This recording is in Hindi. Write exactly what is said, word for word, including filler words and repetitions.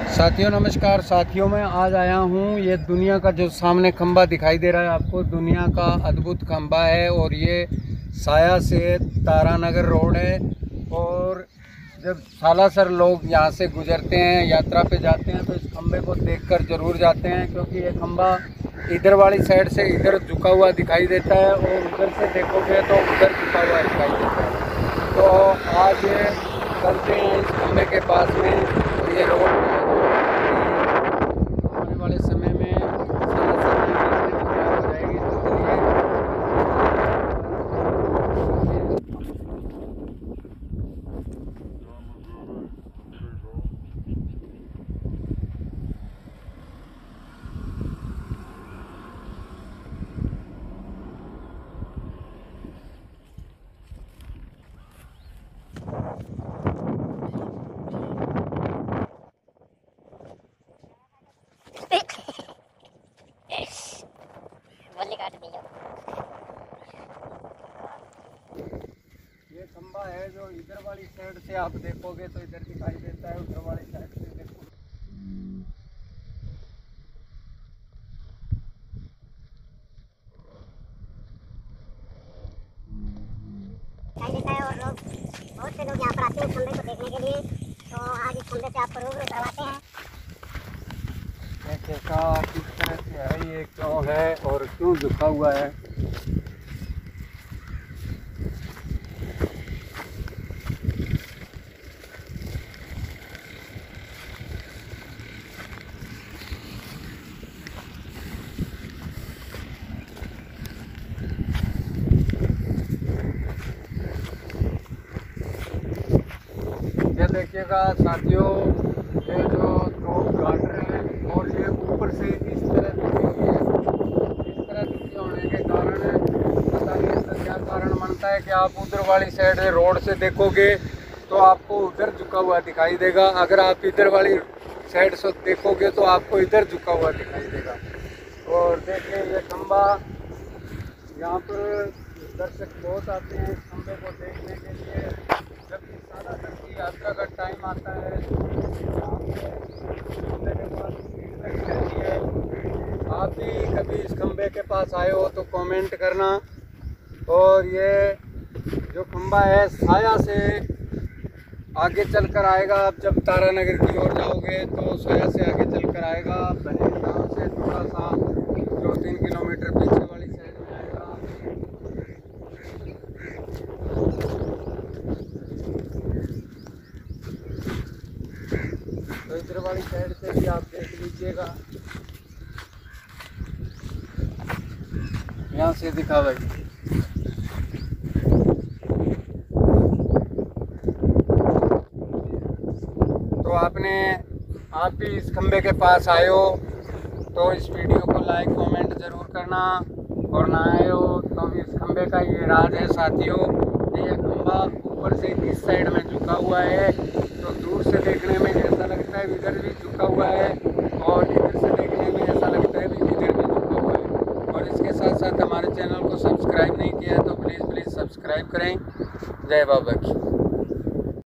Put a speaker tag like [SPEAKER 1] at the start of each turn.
[SPEAKER 1] साथियों नमस्कार। साथियों मैं आज आया हूँ, ये दुनिया का जो सामने खंबा दिखाई दे रहा है आपको, दुनिया का अद्भुत खंबा है और ये साया से तारानगर रोड है। और जब सालासर लोग यहाँ से गुजरते हैं, यात्रा पे जाते हैं, तो इस खंबे को देखकर ज़रूर जाते हैं, क्योंकि ये खंबा इधर वाली साइड से इधर झुका हुआ दिखाई देता है और उधर से देखोगे तो उधर झुका हुआ दिखाई देता है। तो आज ये चलते हैं इस खंबे के पास में। ये रोड आने वाले समय में सालासर में तैयार हो जाएगी। तो चलिए
[SPEAKER 2] काट दिया।
[SPEAKER 1] ये खंबा है जो इधर वाली साइड से आप देखोगे तो इधर दिखाई देता है, उधर वाली साइड से देखो।
[SPEAKER 2] दिखाई देता है और लोग बहुत से लोग यहाँ पर आते हैं खंबे को देखने के लिए। तो आज इस खंबे से आपको रूबरू करवाते हैं।
[SPEAKER 1] कैसा किस तरह से है, ये क्यों है और क्यों झुका हुआ है। ये देखिएगा साथियों, ये जो दो गार्डर है और ये ऊपर से इस तरह दुखी है। इस तरह दुखी होने के कारण पता नहीं इसका क्या कारण बनता है कि आप उधर वाली साइड रोड से देखोगे तो आपको उधर झुका हुआ दिखाई देगा, अगर आप इधर वाली साइड से देखोगे तो आपको इधर झुका हुआ दिखाई देगा। और देखिए ये खंबा, यहाँ पर दर्शक बहुत आते हैं इस खंबे को देखने के लिए। जब भी सालासर की यात्रा का टाइम आता है खंबे के पास भीड़ लगी रहती है। आप भी कभी इस खंबे के पास आए हो तो कमेंट करना। और ये जो खंबा है साया से आगे चलकर आएगा, आप जब तारानगर की ओर जाओगे तो साया से आगे चलकर आएगा, बहन गाँव से थोड़ा सा दो तीन किलोमीटर पीछे वाली साइड में आएगा। तो इधर वाली साइड से भी आप देख लीजिएगा, यहाँ से दिखा भाई। तो आपने आप भी इस खंबे के पास आए हो तो इस वीडियो को लाइक कमेंट ज़रूर करना, और ना आए हो तो भी इस खंबे का ये राज है साथियों। ये खंबा ऊपर से इस साइड में झुका हुआ है, तो दूर से देखने में ऐसा लगता है इधर भी झुका हुआ है, और इधर से देखने में ऐसा लगता है भी इधर भी झुका हुआ है। और इसके साथ साथ हमारे चैनल को सब्सक्राइब नहीं किया है तो प्लीज़ प्लीज़ सब्सक्राइब करें। जय बाबा की।